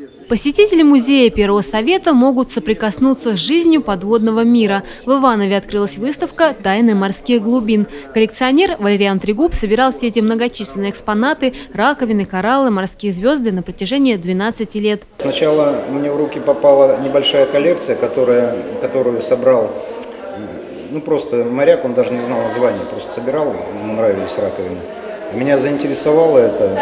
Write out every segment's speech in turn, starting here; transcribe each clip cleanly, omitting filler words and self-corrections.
Посетители музея Первого Совета могут соприкоснуться с жизнью подводного мира. В Иванове открылась выставка «Тайны морских глубин». Коллекционер Валериан Трегуб собирал все эти многочисленные экспонаты, раковины, кораллы, морские звезды на протяжении 12 лет. Сначала мне в руки попала небольшая коллекция, которую собрал, просто моряк, он даже не знал названия, просто собирал, ему нравились раковины. Меня заинтересовало это.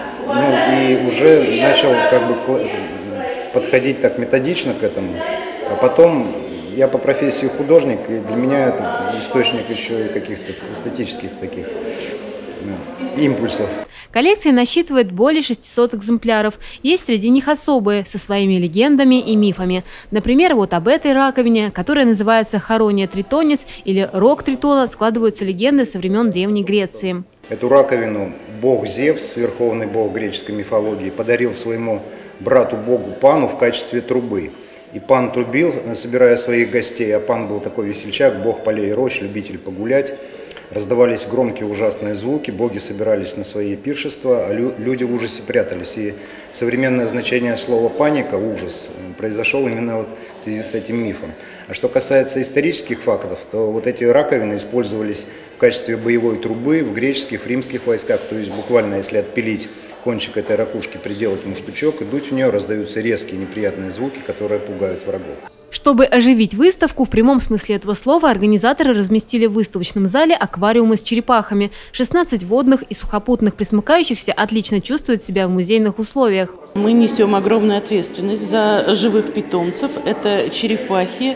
И уже начал подходить так методично к этому. А потом я по профессии художник, и для меня это источник еще и каких-то эстетических таких импульсов. Коллекция насчитывает более 600 экземпляров. Есть среди них особые, со своими легендами и мифами. Например, вот об этой раковине, которая называется Хорония Тритонис или Рог Тритона, складываются легенды со времен Древней Греции. Эту раковину бог Зевс, верховный бог греческой мифологии, подарил своему брату-богу Пану в качестве трубы. И Пан трубил, собирая своих гостей, а Пан был такой весельчак, бог полей и рощ, любитель погулять. Раздавались громкие ужасные звуки, боги собирались на свои пиршества, а люди в ужасе прятались. И современное значение слова «паника», «ужас», произошел именно в связи с этим мифом. А что касается исторических фактов, то вот эти раковины использовались в качестве боевой трубы в греческих, в римских войсках. То есть буквально, если отпилить кончик этой ракушки, приделать ему штучок и дуть в нее, раздаются резкие неприятные звуки, которые пугают врагов. Чтобы оживить выставку, в прямом смысле этого слова, организаторы разместили в выставочном зале аквариумы с черепахами. 16 водных и сухопутных пресмыкающихся отлично чувствуют себя в музейных условиях. Мы несем огромную ответственность за живых питомцев. Это черепахи,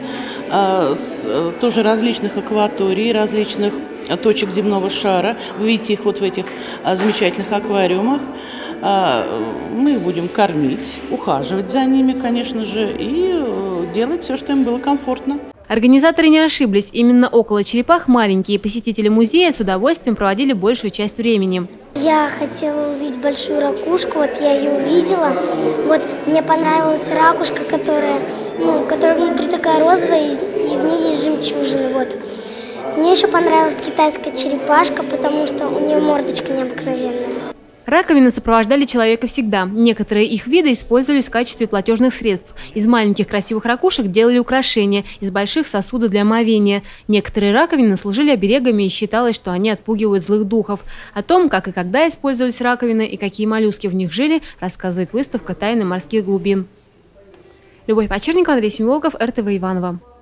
тоже различных акваторий, различных точек земного шара. Вы видите их вот в этих замечательных аквариумах. Мы их будем кормить, ухаживать за ними, конечно же, и делать все, что им было комфортно. Организаторы не ошиблись. Именно около черепах маленькие посетители музея с удовольствием проводили большую часть времени. Я хотела увидеть большую ракушку, вот я ее увидела. Вот мне понравилась ракушка, которая внутри такая розовая, и в ней есть жемчужины. Вот. Мне еще понравилась китайская черепашка, потому что у нее мордочка необыкновенная. Раковины сопровождали человека всегда. Некоторые их виды использовались в качестве платежных средств. Из маленьких красивых ракушек делали украшения, из больших – сосуды для омовения. Некоторые раковины служили оберегами и считалось, что они отпугивают злых духов. О том, как и когда использовались раковины и какие моллюски в них жили, рассказывает выставка «Тайны морских глубин». Любовь Почерникова, Андрей Семиволков, РТВ Иваново.